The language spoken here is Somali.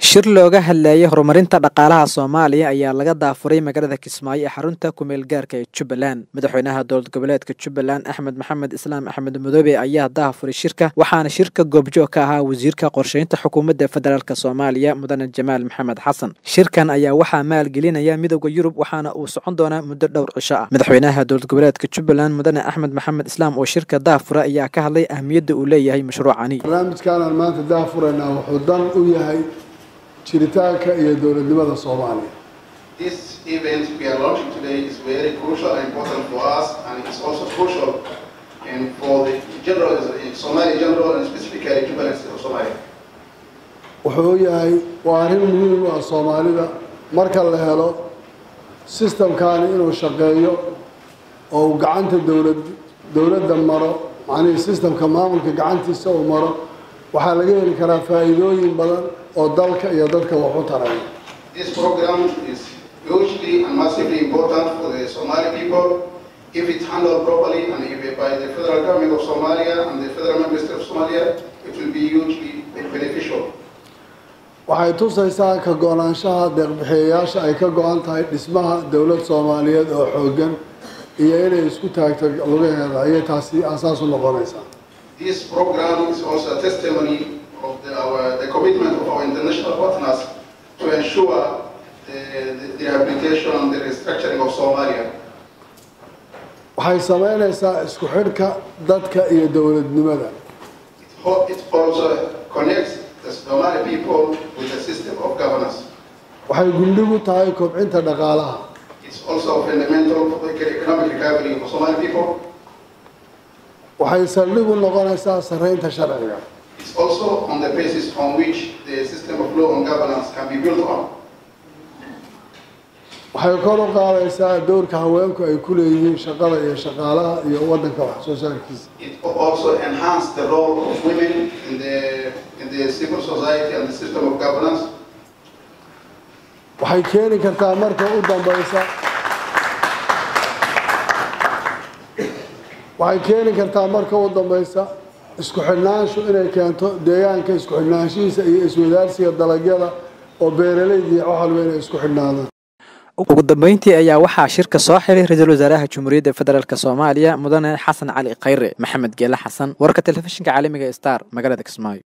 shir looga hadlayay horumarinta dhaqaalaha Soomaaliya ayaa laga daafuray magaalada Kismaayo ee xarunta ku meel gaarka ee Jubbaland. Madaxweynaha dowlad goboleedka Jubbaland Axmed Maxamed Islaam Axmed Madoobe ayaa daafuray shirka, waxaana shirka goobjoog ka ahaa wasiirka qorsheynta xukuumadda federaalka Soomaaliya Mudane Jamaal Maxamed Xasan. Shirkan ayaa waxaa maalgelinaya Midowga Yurub waxaana uu socon doonaa muddo dhowr cisho ah. Madaxweynaha dowlad goboleedka Jubbaland Mudane Axmed Maxamed Islaam oo shirka daafura ayaa ka hadlay ahmiyadda uu leeyahay mashruucani. barnaamijkan maanta daafurayna wuxuu dan u yahay jiritaanka iyo dowladnimada Soomaaliya. This event we are launching today is very crucial and important for us, and it's also crucial and for the general Somali general and specifically Jubaland state of Somalia. wuxuu yahay waa arrin muhiim u ah Soomaalida marka la helo systemkan inuu shaqeeyo oo gacanta dowladda maro macnaheedu systemka maamulka gacantiisa uu maro waxaa laga heli karaa faa'iidooyin badan oo dalka iyo dadka wax u taraya. This program is hugely and massively important for the Somali people if it's handled properly and if by the federal government of Somalia and the federal member state of Somalia, it will be hugely beneficial. waxay tusaysaa ka go'aanshaha deeq-bixiyeyaasha ay ka go'an tahay dhismaha dowlad Soomaaliyeed oo xooggan iyo inay isku taagto lugaheeda ayay taasi aasaas u noqonaysaa. This program is also a testimony of the commitment of our international partners to ensure the rehabilitation and the restructuring of Somalia. waxay sameynaysaa isku xidhka dadka iyo dowladnimada. It also connects the Somali people with the system of governance. waxay gundhig u tahay kobcinta dhaqaalaha. It's also fundamental for the economic recovery of Somali people. waxay saldhig u noqonaysaa sarreynta sharciga. It's also on the basis on which the system of law and governance can be built on. waxay kor u qaadaysaa doorka haweenku ay ku leeyihiin shaqada iyo shaqaalaha iyo waddanka wax soo saarkiisa. It also enhances the role of women in the civil society and the system of governance. waxay keeni kartaa marka u dambaysa isku xidhnaansho inay keento deegaanka isku xidhnaanshihiisa iyo iswadaarsiga dalagyada oo beeralayda iyo wax walba inay isku xidhnaadaan. ugu dambeyntii ayaa waxaa shirka soo xiray ra'iisul wasaaraha Jamhuuriyadda Federaalka Soomaaliya Mudane Xasan Cali Khayre. Maxamed Geela Xasan, warka telefishinka caalamiga Star, magaalada Kismaayo.